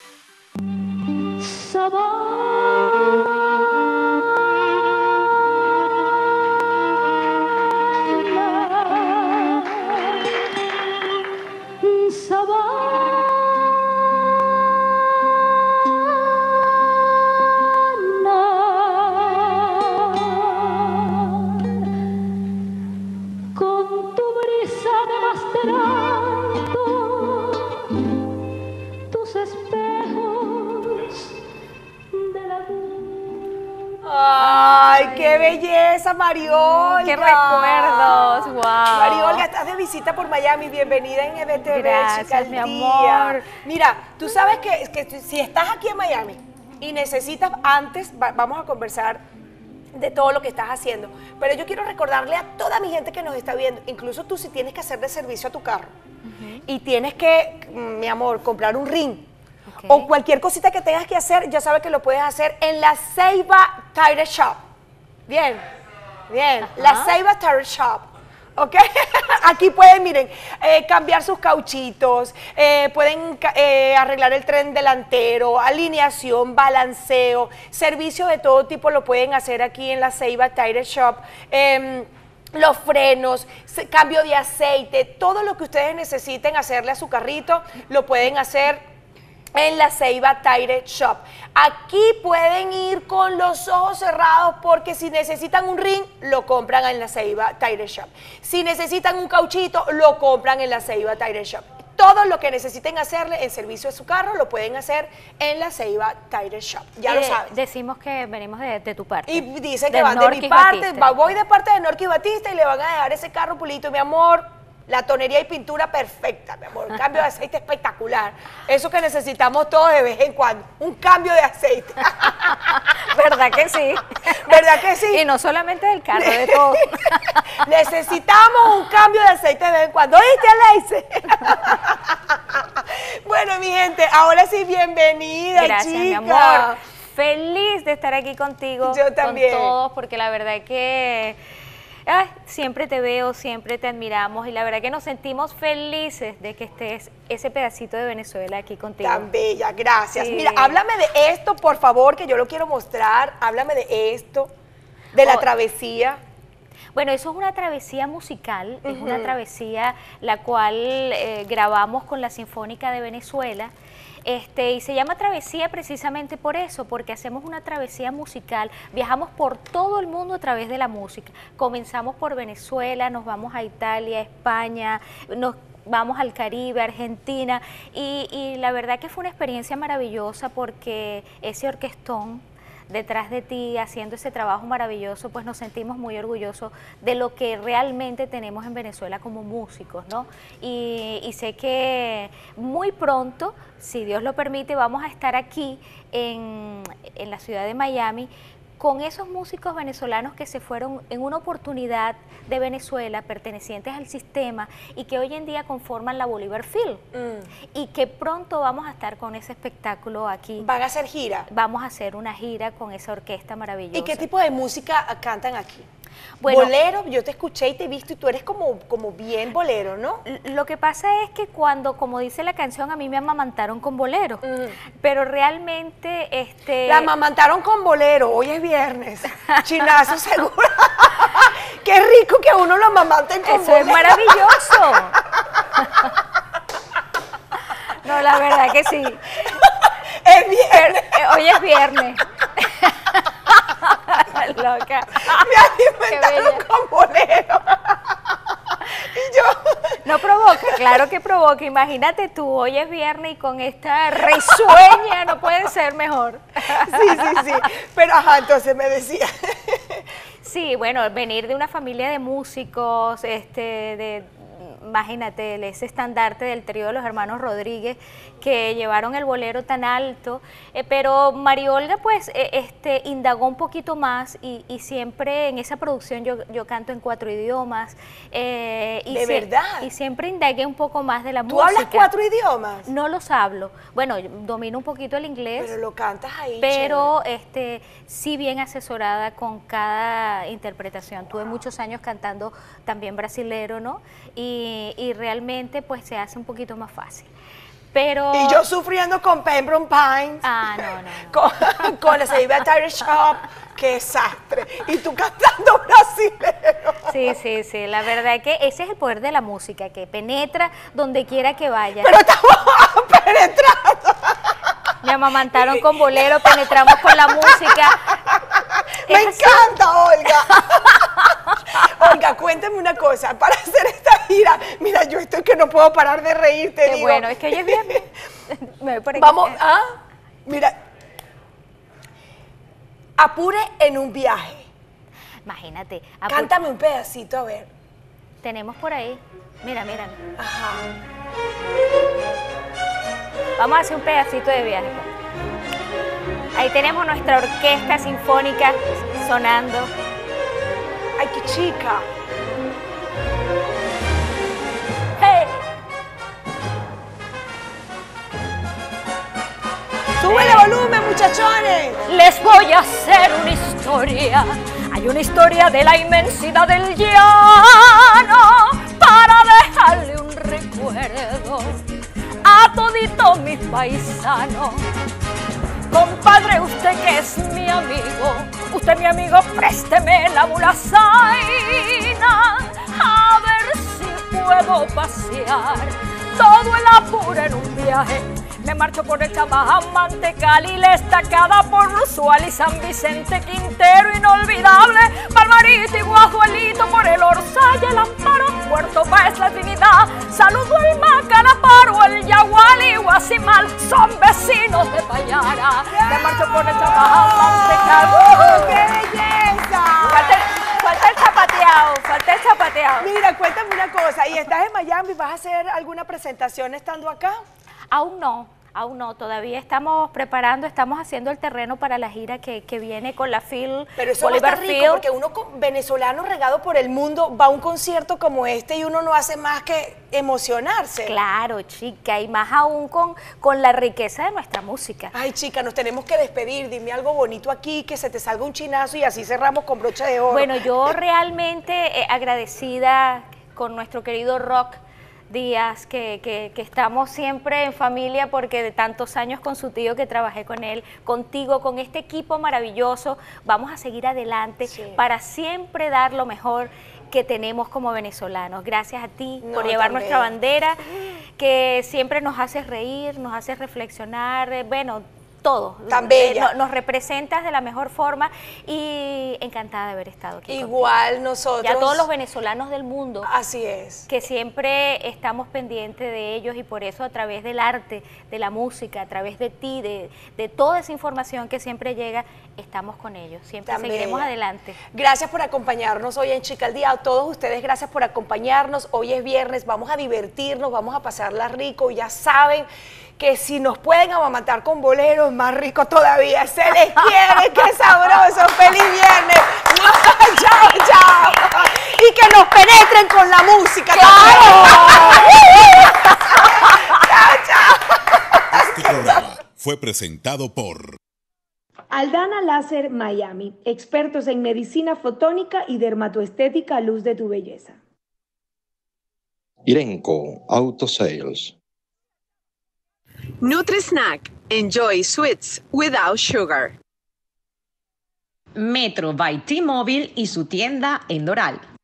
¡Ay, qué belleza, Mariolga! ¡Qué recuerdos! ¡Wow! Mariolga, estás de visita por Miami. Bienvenida en EBTV. Gracias, mi amor. Mira, tú sabes que si estás aquí en Miami y necesitas, vamos a conversar de todo lo que estás haciendo. Pero yo quiero recordarle a toda mi gente que nos está viendo, incluso tú si tienes que hacer de servicio a tu carro y tienes que, mi amor, comprar un ring. Okay. O cualquier cosita que tengas que hacer, ya sabes que lo puedes hacer en la Ceiba Tire Shop. Bien, bien. Ajá. La Ceiba Tire Shop. ¿Ok? Aquí pueden, miren, cambiar sus cauchitos, pueden arreglar el tren delantero, alineación, balanceo, servicio de todo tipo lo pueden hacer aquí en la Ceiba Tire Shop. Los frenos, cambio de aceite, todo lo que ustedes necesiten hacerle a su carrito, lo pueden hacer en la Ceiba Tire Shop. Aquí pueden ir con los ojos cerrados porque si necesitan un ring, lo compran en la Ceiba Tire Shop. Si necesitan un cauchito, lo compran en la Ceiba Tire Shop. Todo lo que necesiten hacerle en servicio a su carro, lo pueden hacer en la Ceiba Tire Shop. Ya lo saben. Decimos que venimos de tu parte. Y dicen que van de mi parte, voy de parte de Norquis Batista y le van a dejar ese carro pulito, mi amor. La tonería y pintura perfecta, mi amor. Cambio de aceite espectacular. Eso que necesitamos todos de vez en cuando. Un cambio de aceite. ¿Verdad que sí? ¿Verdad que sí? Y no solamente del carro, de todo. Necesitamos un cambio de aceite de vez en cuando. ¿Oíste, Leise? Bueno, mi gente, ahora sí, bienvenida, gracias, chica. Mi amor. Feliz de estar aquí contigo. Yo también. Con todos, porque la verdad que... siempre te veo, siempre te admiramos y la verdad que nos sentimos felices de que estés ese pedacito de Venezuela aquí contigo. Tan bella, gracias. Sí. Mira, háblame de esto, por favor, que yo lo quiero mostrar. Háblame de esto, de la travesía. Bueno, eso es una travesía musical, es una travesía la cual grabamos con la Sinfónica de Venezuela. Y se llama travesía precisamente por eso, porque hacemos una travesía musical, viajamos por todo el mundo a través de la música. Comenzamos por Venezuela, nos vamos a Italia, España, nos vamos al Caribe, Argentina, y la verdad que fue una experiencia maravillosa porque ese orquestón detrás de ti, haciendo ese trabajo maravilloso, pues nos sentimos muy orgullosos de lo que realmente tenemos en Venezuela como músicos, ¿no? Y sé que muy pronto, si Dios lo permite, vamos a estar aquí en la ciudad de Miami con esos músicos venezolanos que se fueron en una oportunidad de Venezuela, pertenecientes al sistema y que hoy en día conforman la Bolívar Field. Y que pronto vamos a estar con ese espectáculo aquí. ¿Van a hacer gira? Vamos a hacer una gira con esa orquesta maravillosa. ¿Y qué tipo de música cantan aquí? Bueno, bolero, yo te escuché y te he visto y tú eres como bien bolero, ¿no? Lo que pasa es que cuando, como dice la canción, a mí me amamantaron con bolero, pero realmente... La amamantaron con bolero, hoy es viernes, chinazo seguro. Qué rico que a uno lo amamanten con bolero. Eso es maravilloso. No, la verdad que sí. Es viernes. Hoy es viernes. Loca. Me alimentaron con bolero. Y yo... No provoca, claro que provoca. Imagínate tú, hoy es viernes y con esta risueña no puede ser mejor. Sí. Pero ajá, entonces me decía. Sí, bueno, venir de una familia de músicos, imagínate, ese estandarte del trío de los hermanos Rodríguez que llevaron el bolero tan alto, pero Mariolga pues indagó un poquito más y siempre en esa producción yo canto en 4 idiomas. ¿De verdad? Y siempre indagué un poco más de la música. ¿Tú hablas 4 idiomas? No los hablo. Bueno, domino un poquito el inglés. Pero lo cantas ahí. Pero sí bien asesorada con cada interpretación. Tuve muchos años cantando también brasilero, ¿no? Y realmente pues se hace un poquito más fácil. Pero... Y yo sufriendo con Pembroke Pines. Ah, no. Con la Sevilla Tire Shop. ¡Qué desastre! Y tú cantando brasilero. Sí, la verdad que ese es el poder de la música, que penetra donde quiera que vaya. Pero estamos penetrando. Me amamantaron con bolero, penetramos con la música. Me encanta, Olga. Olga, cuéntame una cosa, para hacer esta gira, mira, yo estoy que no puedo parar de reírte. Qué bueno, es que hoy es viernes. Me voy por aquí. Vamos, mira, Apure en un viaje. Imagínate. Cántame un pedacito, a ver. Tenemos por ahí, mira. Ajá. Vamos a hacer un pedacito de viaje. Ahí tenemos nuestra orquesta sinfónica sonando. ¡Ay, qué chica! ¡Hey! ¡Súbele volumen, muchachones! Les voy a hacer una historia. Hay una historia de la inmensidad del llano para dejarle un recuerdo a todito mis paisanos. Compadre, usted que es mi amigo, usted mi amigo, présteme la mulazaina, a ver si puedo pasear todo el apuro en un viaje. Me marcho por el Chamaja, Mantecal, la Estacada, por Usual y San Vicente Quintero, inolvidable, Palmarito y Guajuelito, por el Orzal y el Amparo, Puerto Páez, la Trinidad, saludo el Macanaparo, el Yagual y Guasimal, son vecinos de Payara. Me marcho por el Chamaja, Mantecal. ¡Qué belleza! Falta el zapateado. Mira, cuéntame una cosa, ¿y estás en Miami? ¿Vas a hacer alguna presentación estando acá? Aún no, todavía estamos preparando, estamos haciendo el terreno para la gira que viene con la Phil. Pero eso va a estar rico porque uno venezolano regado por el mundo va a un concierto como este y uno no hace más que emocionarse. Claro, chica, y más aún con la riqueza de nuestra música. Ay, chica, nos tenemos que despedir, dime algo bonito aquí, que se te salga un chinazo y así cerramos con broche de oro. Bueno, yo realmente agradecida con nuestro querido Rock Díaz, que estamos siempre en familia porque de tantos años con su tío que trabajé con él, contigo, con este equipo maravilloso, vamos a seguir adelante para siempre dar lo mejor que tenemos como venezolanos. Gracias a ti por llevar nuestra bandera, que siempre nos hace reír, nos hace reflexionar, bueno, todo. Tan bella. Nos representas de la mejor forma y encantada de haber estado aquí. Igual contigo. nosotros. Y a todos los venezolanos del mundo. Así es. Que siempre estamos pendientes de ellos y por eso a través del arte, de la música, a través de ti, de toda esa información que siempre llega, estamos con ellos. Siempre Tan seguiremos bella. adelante. Gracias por acompañarnos hoy en Chica al Día. A todos ustedes, gracias por acompañarnos. Hoy es viernes, vamos a divertirnos, vamos a pasarla rico. Ya saben que si nos pueden amamantar con boleros, más rico todavía. Se les quiere, qué sabroso. ¡Feliz viernes! ¡Chao, chao! Y que nos penetren con la música. ¡Claro! ¡Chao, chao! Este programa fue presentado por Aldana Láser Miami, expertos en medicina fotónica y dermatoestética, luz de tu belleza. Irenco Auto Sales. Nutri-Snack. Enjoy sweets without sugar. Metro by T-Mobile y su tienda en Doral.